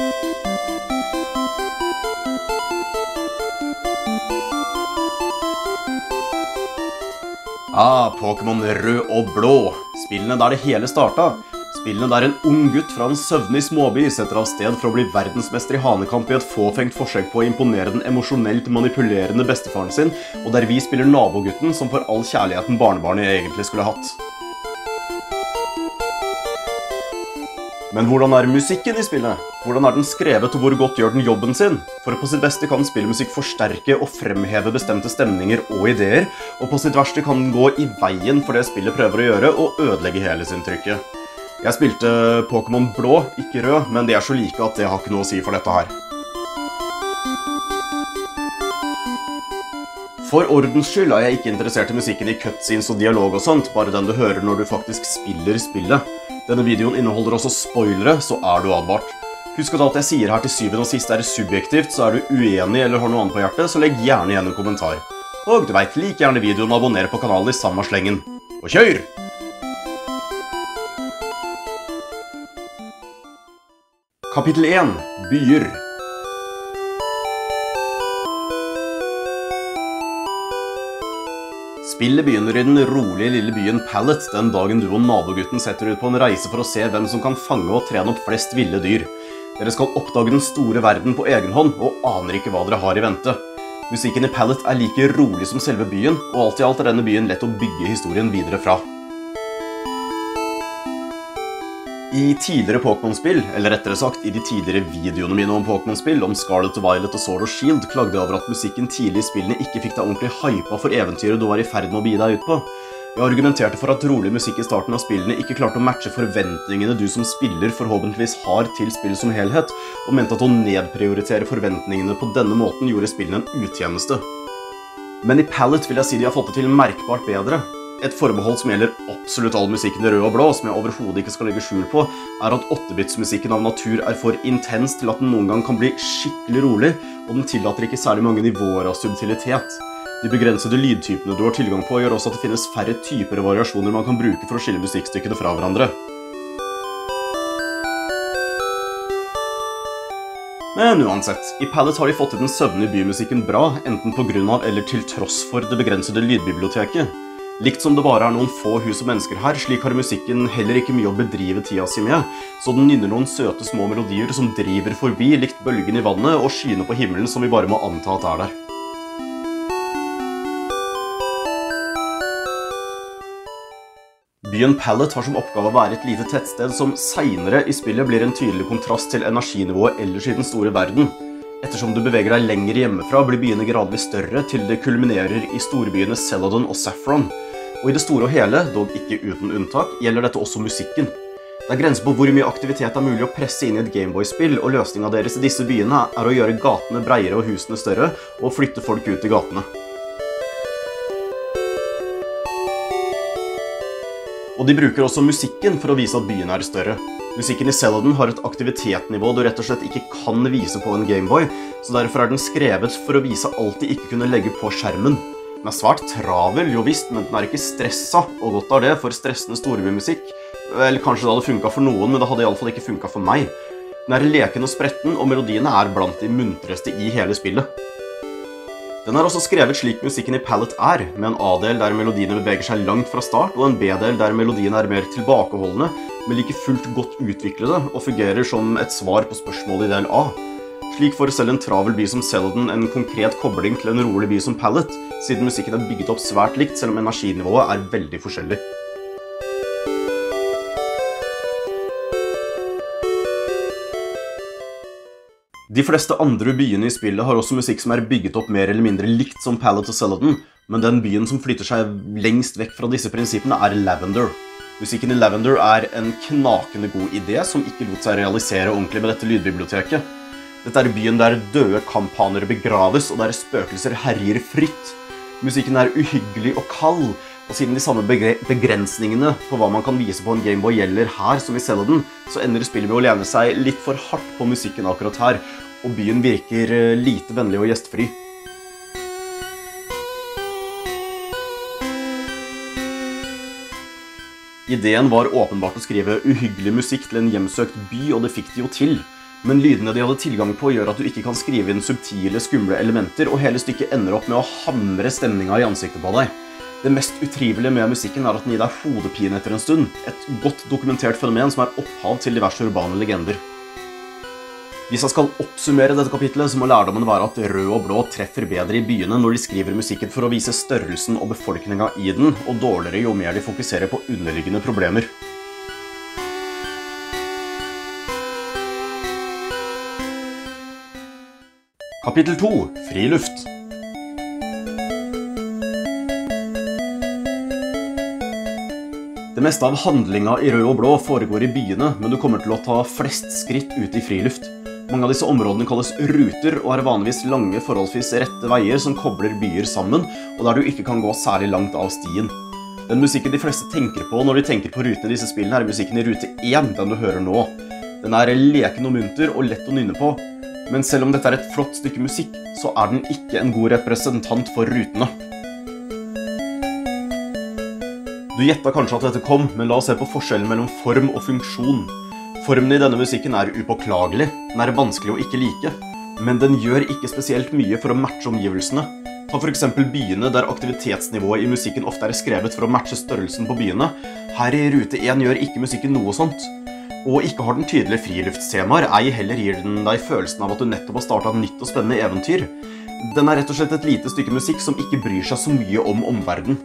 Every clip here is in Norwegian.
Pokémon rød og blå. Spillene der det hele startet. Spillene der en ung gutt fra en søvnig småby setter av sted for å bli verdensmester i hanekamp i et fåfengt forsøk på å imponere den emosjonelt manipulerende bestefaren sin, og der vi spiller nabogutten som får all kjærligheten barnebarnet egentlig skulle hatt. Men hvordan er musikken i spillet? Hvordan er den skrevet, og hvor godt gjør den jobben sin? For på sitt beste kan spillmusikk forsterke og fremheve bestemte stemninger og ideer, og på sitt verste kan den gå i veien for det spillet prøver å gjøre, og ødelegge helhetsinntrykket. Jeg spilte Pokémon blå, ikke rød, men de er så like at det har ikke noe å si for dette her. For ordens skyld er jeg ikke interessert i musikken i cutscenes og dialog og sånt, bare den du hører når du faktisk spiller spillet. Denne videoen inneholder også spoilere, så er du advart. Husk at alt jeg sier her til syvende og sist er subjektivt, så er du uenig eller har noe annet på hjertet, så legg gjerne igjen en kommentar. Og du vet, lik gjerne videoen og abonner på kanalen i samme slengen. Og kjør! Kapittel 1. Byer. Spillet begynner i den rolige lille byen Pallet den dagen du og nabogutten setter ut på en reise for å se hvem som kan fange og trene opp flest ville dyr. Dere skal oppdage den store verden på egen hånd og aner ikke hva dere har i vente. Musikken i Pallet er like rolig som selve byen, og alt i alt er denne byen lett å bygge historien videre fra. I tidligere Pokémon-spill, eller rettere sagt i de tidligere videoene mine om Pokémon-spill, om Scarlet, Violet og Sword og Shield, klagde jeg over at musikken tidlig i spillene ikke fikk deg ordentlig hypa for eventyret du var i ferd med å begi deg ut på. Jeg argumenterte for at rolig musikk i starten av spillene ikke klarte å matche forventningene du som spiller forhåpentligvis har til spillet som helhet, og mente at å nedprioritere forventningene på denne måten gjorde spillene en utjeneste. Men i Pallet vil jeg si de har fått det til merkbart bedre. Et forbehold som gjelder absolutt all musikken i rød og blå, som jeg overhodet ikke skal legge skjul på, er at 8-bits-musikken av natur er for intens til at den noen gang kan bli skikkelig rolig, og den tillater ikke særlig mange nivåer av subtilitet. De begrensede lydtypene du har tilgang på gjør også at det finnes færre typer og variasjoner man kan bruke for å skille musikkstykkene fra hverandre. Men uansett, i Pallet har de fått til den søvnige bymusikken bra, enten på grunn av eller til tross for det begrensede lydbiblioteket. Likt som det bare er noen få hus og mennesker her, slik har musikken heller ikke mye å bedrive tida si med, så den nynner noen søte små melodier som driver forbi, likt bølgen i vannet og skyene på himmelen som vi bare må anta at er der. Byen Pallet har som oppgave å være et lite tettsted som senere i spillet blir en tydelig kontrast til energinivået ellers i den store verden. Ettersom du beveger deg lenger hjemmefra, blir byene gradvis større til det kulminerer i storbyene Celadon og Saffron. Og i det store og hele, dog ikke uten unntak, gjelder dette også musikken. Det er grenser på hvor mye aktivitet er mulig å presse inn i et Gameboy-spill, og løsningen deres i disse byene er å gjøre gatene breiere og husene større, og flytte folk ut i gatene. Og de bruker også musikken for å vise at byene er større. Musikken i Celadon har et aktivitetsnivå du rett og slett ikke kan vise på en Gameboy, så derfor er den skrevet for å vise alt de ikke kunne legge på skjermen. Den er svært travel, jo visst, men den er ikke stresset, og godt er det for stressende storbymusikk. Eller kanskje det hadde funket for noen, men det hadde i alle fall ikke funket for meg. Den er leken og spretten, og melodiene er blant de muntreste i hele spillet. Den er også skrevet slik musikken i Pallet er, med en A-del der melodiene beveger seg langt fra start, og en B-del der melodiene er mer tilbakeholdende, men like fullt godt utviklede, og fungerer som et svar på spørsmålet i del A. Slik får selv en travel by som Celadon en konkret kobling til en rolig by som Pallet, siden musikken er bygget opp svært likt, selv om energinivået er veldig forskjellig. De fleste andre byene i spillet har også musikk som er bygget opp mer eller mindre likt som Pallet og Celadon, men den byen som flytter seg lengst vekk fra disse prinsippene er Lavender. Musikken i Lavender er en knakende god idé som ikke lot seg realisere ordentlig med dette lydbiblioteket. Dette er byen der døde kampanere begraves og der spøkelser herjer fritt. Musikken er uhyggelig og kald, og siden de samme begrensningene på hva man kan vise på en Gameboy gjelder her som i Celadon, så ender spillet med å lene seg litt for hardt på musikken akkurat her, og byen virker lite vennlig og gjestfri. Ideen var åpenbart å skrive uhyggelig musikk til en hjemsøkt by, og det fikk de jo til. Men lydene de hadde tilgang på gjør at du ikke kan skrive inn subtile, skumle elementer, og hele stykket ender opp med å hamre stemninga i ansiktet på deg. Det mest utrivelige med musikken er at den gir deg hodepine etter en stund, et godt dokumentert fenomen som er opphav til diverse urbane legender. Hvis jeg skal oppsummere dette kapitlet, så må lærdommen være at rød og blå treffer bedre i byene når de skriver musikken for å vise størrelsen og befolkninga i den, og dårligere jo mer de fokuserer på underliggende problemer. Kapittel 2. Friluft. Det meste av handlinga i rød og blå foregår i byene, men du kommer til å ta flest skritt ut i friluft. Mange av disse områdene kalles ruter, og er vanligvis lange, forholdsvis rette veier som kobler byer sammen, og der du ikke kan gå særlig langt av stien. Den musikken de fleste tenker på når de tenker på rutene i disse spillene, er musikken i rute 1, den du hører nå. Den er leken og munter og lett å nynne på, men selv om dette er et flott stykke musikk, så er den ikke en god representant for rutene. Du gjettet kanskje at dette kom, men la oss se på forskjellen mellom form og funksjon. Formen i denne musikken er upåklagelig, den er vanskelig å ikke like, men den gjør ikke spesielt mye for å matche omgivelsene. Ta for eksempel byene, der aktivitetsnivået i musikken ofte er skrevet for å matche størrelsen på byene. Her i rute 1 gjør ikke musikken noe sånt. Og ikke har den tydelige friluftstemaer, ei heller gir den deg følelsen av at du nettopp har startet et nytt og spennende eventyr. Den er rett og slett et lite stykke musikk som ikke bryr seg så mye om omverdenen.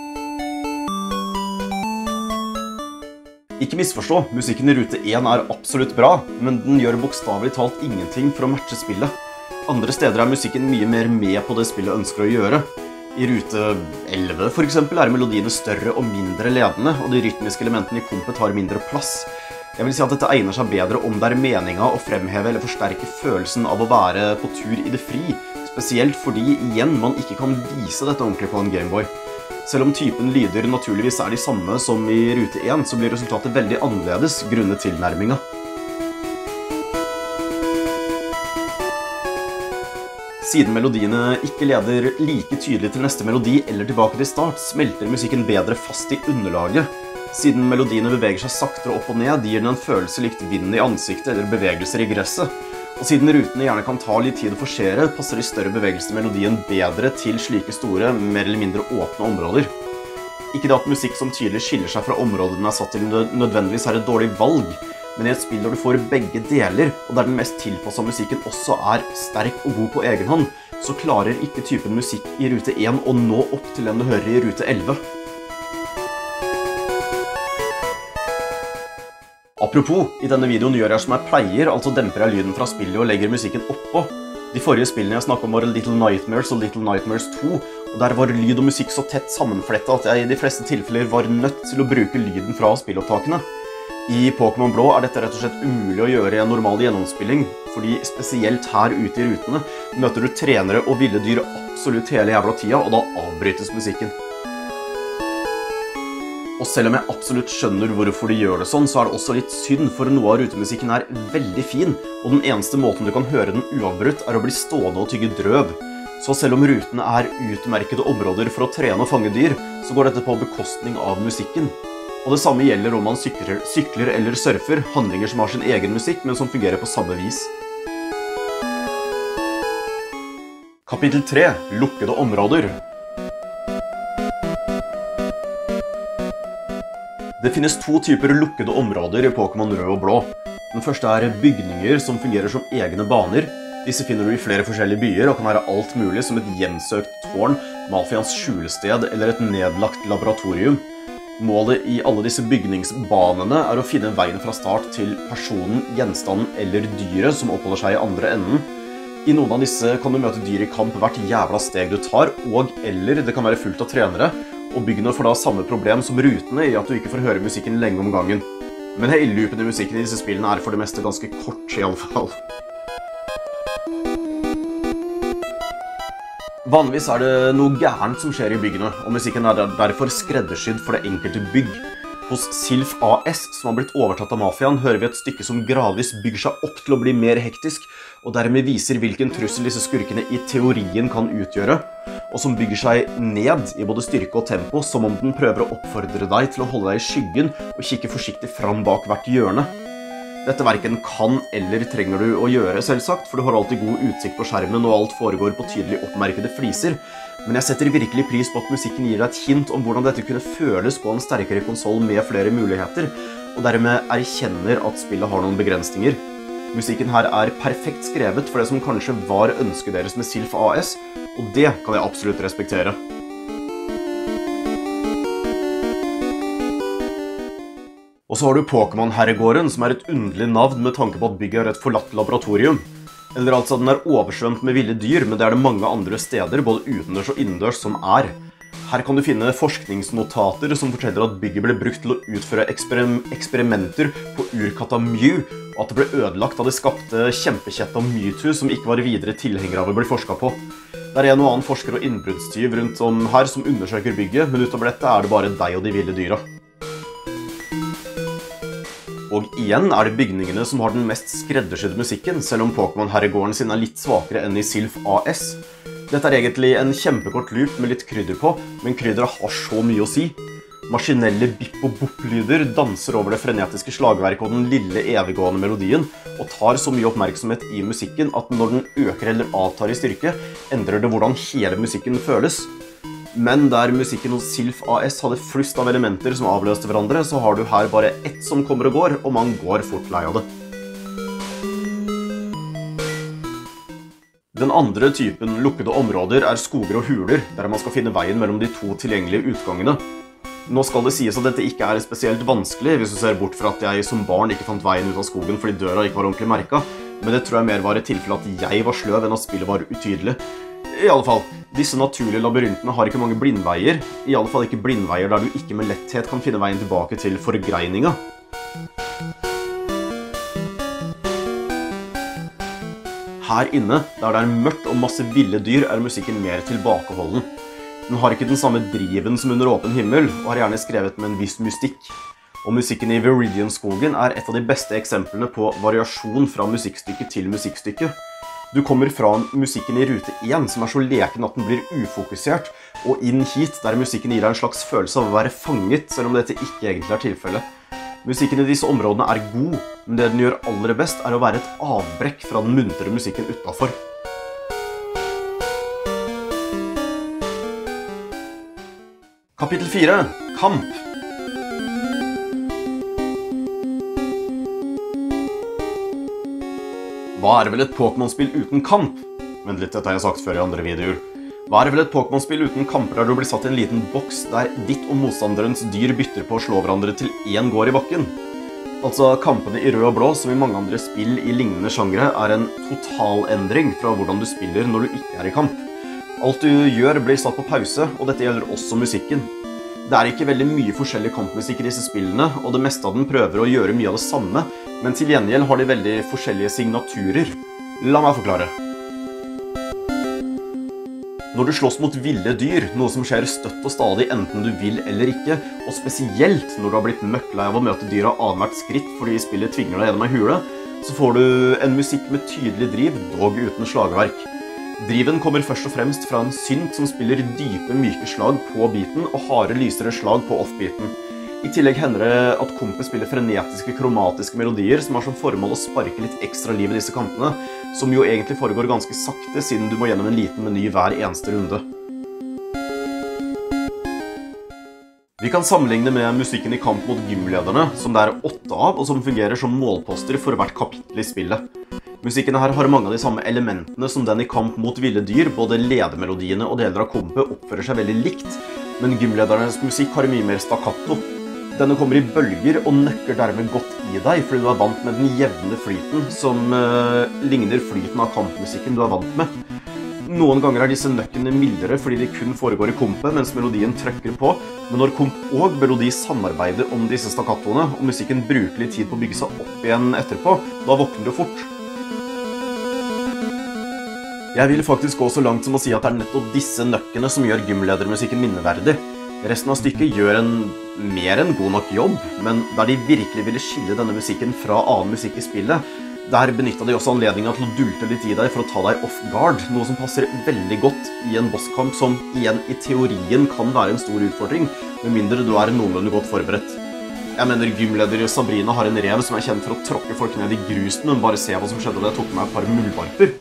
Ikke misforstå, musikken i rute 1 er absolutt bra, men den gjør bokstavelig talt ingenting for å matche spillet. Andre steder er musikken mye mer med på det spillet ønsker å gjøre. I rute 11 for eksempel er melodiene større og mindre ledende, og de rytmiske elementene i kompet har mindre plass. Jeg vil si at dette egner seg bedre om det er meninga å fremheve eller forsterke følelsen av å være på tur i det fri, spesielt fordi igjen man ikke kan vise dette ordentlig på en Gameboy. Selv om typen lyder naturligvis er de samme som i rute 1, så blir resultatet veldig annerledes grunnet tilnærminga. Siden melodiene ikke leder like tydelig til neste melodi eller tilbake til start, smelter musikken bedre fast i underlaget. Siden melodiene beveger seg saktere opp og ned, gir den en følelse likt vind i ansiktet eller bevegelser i gresset. Og siden rutene gjerne kan ta litt tid å forsere, passer de større bevegelser i melodien bedre til slike store, mer eller mindre åpne områder. Ikke det at musikk som tydelig skiller seg fra området den er satt til nødvendigvis er et dårlig valg, men i et spill der du får begge deler, og der den mest tilpassede musikken også er sterk og god på egen hånd, så klarer ikke typen musikk i rute 1 å nå opp til den du hører i rute 11. Apropos, i denne videoen gjør jeg som jeg pleier, altså demper jeg lyden fra spillet og legger musikken oppå. De forrige spillene jeg snakket om var Little Nightmares og Little Nightmares 2, og der var lyd og musikk så tett sammenflettet at jeg i de fleste tilfeller var nødt til å bruke lyden fra spillopptakene. I Pokémon Blå er dette rett og slett umulig å gjøre i en normal gjennomspilling, fordi spesielt her ute i rutene møter du trenere og ville dyr absolutt hele jævla tida, og da avbrytes musikken. Og selv om jeg absolutt skjønner hvorfor de gjør det sånn, så er det også litt synd, for noe av rutemusikken er veldig fin, og den eneste måten du kan høre den uavbrutt er å bli stående og tygge drøv. Så selv om rutene er utmerkede områder for å trene og fange dyr, så går dette på bekostning av musikken. Og det samme gjelder om man sykler eller surfer, handlinger som har sin egen musikk, men som fungerer på samme vis. Kapittel 3. Lukkede områder. Det finnes to typer lukkede områder i Pokémon Rød og Blå. Den første er bygninger som fungerer som egne baner. Disse finner du i flere forskjellige byer og kan være alt mulig som et hjemsøkt tårn, Malfians skjulested eller et nedlagt laboratorium. Målet i alle disse bygningsbanene er å finne veien fra start til personen, gjenstanden eller dyret som oppholder seg i andre enden. I noen av disse kan du møte dyr i kamp hvert jævla steg du tar, eller det kan være fullt av trenere, og byggene får da samme problem som rutene i at du ikke får høre musikken lenge om gangen. Men hele loopen i musikken i disse spillene er for det meste ganske kort i alle fall. Vanligvis er det noe gærent som skjer i byggene, og musikken er derfor skreddersydd for det enkelte bygg. Hos Silph AS, som har blitt overtatt av mafiaen, hører vi et stykke som gradvis bygger seg opp til å bli mer hektisk, og dermed viser hvilken trussel disse skurkene i teorien kan utgjøre, og som bygger seg ned i både styrke og tempo, som om den prøver å oppfordre deg til å holde deg i skyggen og kikke forsiktig fram bak hvert hjørne. Dette hverken kan eller trenger du å gjøre selvsagt, for du har alltid god utsikt på skjermen og alt foregår på tydelig oppmerkede fliser. Men jeg setter virkelig pris på at musikken gir deg et hint om hvordan dette kunne føles på en sterkere konsol med flere muligheter, og dermed erkjenner at spillet har noen begrensninger. Musikken her er perfekt skrevet for det som kanskje var ønsket deres med Silph AS, og det kan jeg absolutt respektere. Og så har du Pokémon-herregården, som er et underlig navn med tanke på at bygget er et forlatt laboratorium. Eller altså, den er oversvømt med ville dyr, men det er det mange andre steder, både utendørs og innendørs, som er. Her kan du finne forskningsnotater som forteller at bygget ble brukt til å utføre eksperimenter på urkatta Mew, og at det ble ødelagt da det skapte kjempekjetta Mewtwo som ikke var videre tilhenger av å bli forsket på. Det er en og annen forsker og innbruddstyv rundt om her som undersøker bygget, men utover dette er det bare deg og de ville dyra. Og igjen er det bygningene som har den mest skreddersydde musikken, selv om Pokémon-herregården sin er litt svakere enn i Silph AS. Dette er egentlig en kjempekort loop med litt krydder på, men krydderet har så mye å si. Maskinelle bipp- og bopp-lyder danser over det frenetiske slagverket og den lille eviggående melodien, og tar så mye oppmerksomhet i musikken at når den øker eller avtar i styrke, endrer det hvordan hele musikken føles. Men der musikken hos Silph AS hadde flust av elementer som avløste hverandre, så har du her bare ett som kommer og går, og man går fort lei av det. Den andre typen lukkede områder er skoger og huler, der man skal finne veien mellom de to tilgjengelige utgangene. Nå skal det sies at dette ikke er spesielt vanskelig, hvis du ser bort fra at jeg som barn ikke fant veien ut av skogen fordi døra ikke var ordentlig merket, men det tror jeg mer var et tilfelle at jeg var sløv enn at spillet var utydelig. I alle fall, disse naturlige labyrintene har ikke mange blindveier, i alle fall ikke blindveier der du ikke med letthet kan finne veien tilbake til forgreininga. Her inne, der det er mørkt og masse ville dyr, er musikken mer tilbakeholden. Den har ikke den samme driven som under åpen himmel, og har gjerne skrevet med en viss mystikk. Og musikken i Viridian-skogen er et av de beste eksemplene på variasjon fra musikkstykke til musikkstykke. Du kommer fra musikken i rute 1, som er så leken at den blir ufokusert, og inn hit, der musikken gir deg en slags følelse av å være fanget, selv om dette ikke egentlig er tilfellet. Musikken i disse områdene er god, men det den gjør aller best er å være et avbrekk fra den muntre musikken utenfor. Kapittel 4. Kamp. Hva er vel et Pokémon-spill uten kamp? Vent litt, dette har jeg sagt før i andre videoer. Hva er vel et Pokémon-spill uten kamper der du blir satt i en liten boks der ditt og motstanderens dyr bytter på å slå hverandre til én går i bakken? Altså, kampene i rød og blå, som i mange andre spill i lignende sjangre, er en totalendring fra hvordan du spiller når du ikke er i kamp. Alt du gjør blir satt på pause, og dette gjelder også musikken. Det er ikke veldig mye forskjellig kampmusikk i disse spillene, og det meste av den prøver å gjøre mye av det samme, men til gjengjeld har de veldig forskjellige signaturer. La meg forklare. Når du slåss mot ville dyr, noe som skjer støtt og stadig enten du vil eller ikke, og spesielt når du har blitt møkklei av å møte dyra annethvert skritt fordi spillet tvinger deg gjennom ei hule, så får du en musikk med tydelig driv, dog uten slagverk. Driven kommer først og fremst fra en synt som spiller dype, myke slag på beaten og harde, lysere slag på off-beaten. I tillegg hender det at kompet spiller frenetiske, kromatiske melodier som har som formål å sparke litt ekstra liv i disse kampene, som jo egentlig foregår ganske sakte siden du må gjennom en liten meny hver eneste runde. Vi kan sammenligne med musikken i kamp mot gymlederne, som det er 8 av, og som fungerer som målposter for hvert kapittel i spillet. Musikken her har mange av de samme elementene som den i kamp mot ville dyr, både ledemelodiene og deler av kompet oppfører seg veldig likt, men gymledernes musikk har mye mer stakkato. Denne kommer i bølger og nøkker dermed godt i deg, fordi du er vant med den jevne flyten, som ligner flyten av kampmusikken du er vant med. Noen ganger er disse nøkkene mildere fordi de kun foregår i kompet, mens melodien trykker på, men når komp og melodi samarbeider om disse stakkatoene, og musikken bruker litt tid på å bygge seg opp igjen etterpå, da våkner du fort. Jeg vil faktisk gå så langt som å si at det er nettopp disse nøkkene som gjør gymledermusikken minneverdig. Resten av stykket gjør en mer enn god nok jobb, men der de virkelig ville skille denne musikken fra annen musikk i spillet, der benyttet de også anledningen til å dulte litt i deg for å ta deg off guard, noe som passer veldig godt i en bosskamp som igjen i teorien kan være en stor utfordring, med mindre du er noenlunde godt forberedt. Jeg mener gymleder Sabrina har en rev som er kjent for å tråkke folk ned i grusen, men bare se hva som skjedde da jeg tok med meg et par muldvarper.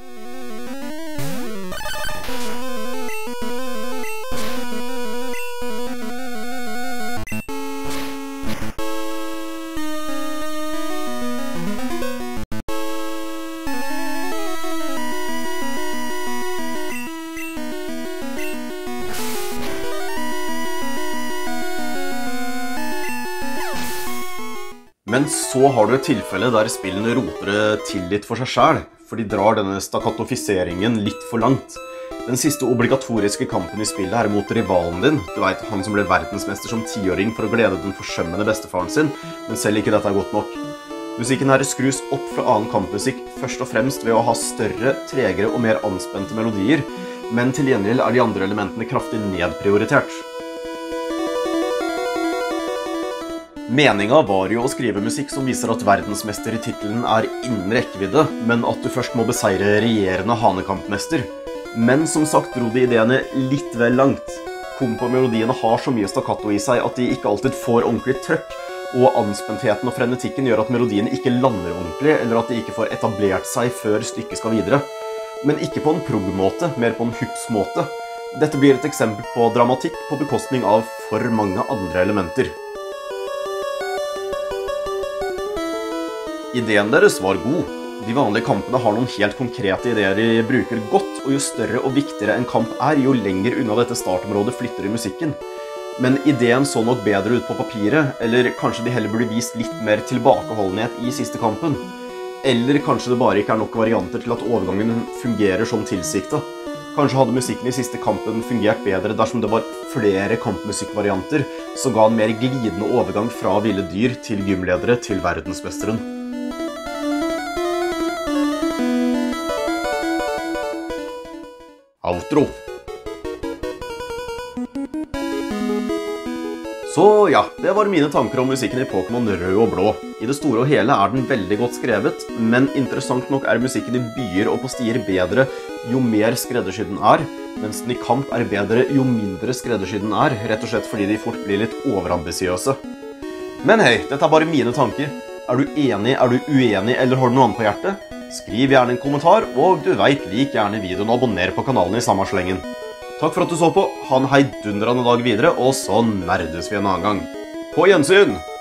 Men så har du et tilfelle der spillene roter det til litt for seg selv, for de drar denne stakatofiseringen litt for langt. Den siste obligatoriske kampen i spillet er mot rivalen din, du vet, han som ble verdensmester som 10-åring for å glede den forsømmende bestefaren sin, men selv ikke dette er godt nok. Musikken her skrus opp fra annen kampmusikk først og fremst ved å ha større, tregere og mer anspente melodier, men til gjengjeld er de andre elementene kraftig nedprioritert. Meningen var jo å skrive musikk som viser at verdensmester i titelen er innen rekkevidde, men at du først må beseire regjerende hanekampmester. Men som sagt dro de ideene litt vel langt. Kompo-melodiene har så mye stakkato i seg at de ikke alltid får ordentlig trøkk, og anspentheten og frenetikken gjør at melodiene ikke lander ordentlig, eller at de ikke får etablert seg før stykket skal videre. Men ikke på en prog-måte, mer på en hyps-måte. Dette blir et eksempel på dramatikk på bekostning av for mange andre elementer. Ideen deres var god. De vanlige kampene har noen helt konkrete ideer de bruker godt, og jo større og viktigere en kamp er, jo lenger unna dette startområdet flytter i musikken. Men ideen så nok bedre ut på papiret, eller kanskje de heller burde vist litt mer tilbakeholdenhet i siste kampen. Eller kanskje det bare ikke er nok varianter til at overgangen fungerer som tilsiktet. Kanskje hadde musikken i siste kampen fungert bedre dersom det var flere kampmusikkvarianter, som ga en mer glidende overgang fra ville dyr til gymledere til verdensmesteren. Outro. Så ja, det var mine tanker om musikken i Pokémon Rød og Blå. I det store og hele er den veldig godt skrevet, men interessant nok er musikken i byer og på stier bedre jo mer skreddersydd den er, mens den i kamp er bedre jo mindre skreddersydd den er, rett og slett fordi de fort blir litt overambisiøse. Men hei, dette er bare mine tanker. Er du enig, er du uenig, eller har du noe annet på hjertet? Skriv gjerne en kommentar, og du vet, lik gjerne videoen og abonner på kanalen i samme slengen. Takk for at du så på, ha en heidundrende dag videre, og så nerdes vi en annen gang. På gjensyn!